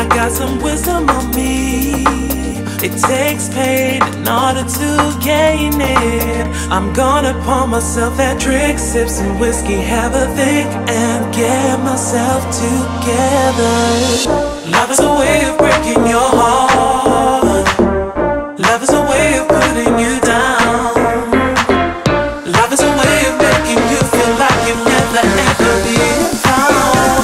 got some wisdom on me. It takes pain in order to gain it. I'm gonna pour myself that trick, sip some whiskey, have a think, and get myself together. Love is a way of breaking your heart. Love is a way of putting you down. Love is a way of making you feel like you've never ever been found.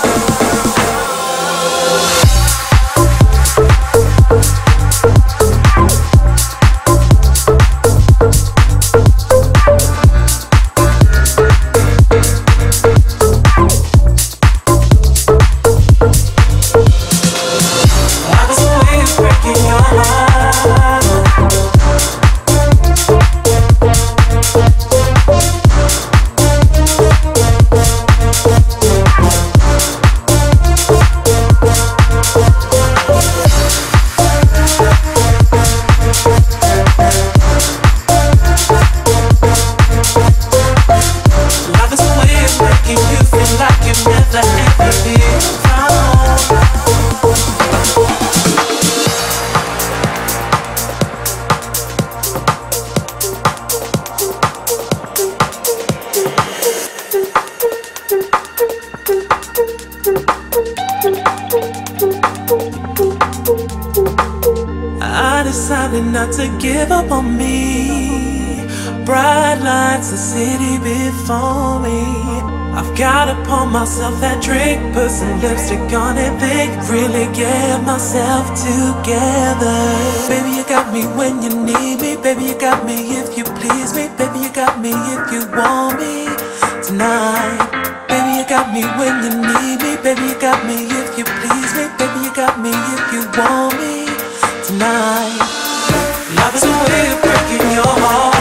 I decided not to give up on me. Bright lights, the city before me. I've gotta pour myself that drink, put some lipstick on and think, really get myself together. Baby, you got me when you need me. Baby, you got me if you please me. Baby, you got me if you want me tonight. Baby, you got me when you need me. Baby, you got me if you please me. Baby, you got me if you want me tonight. Love is a way of breaking your heart.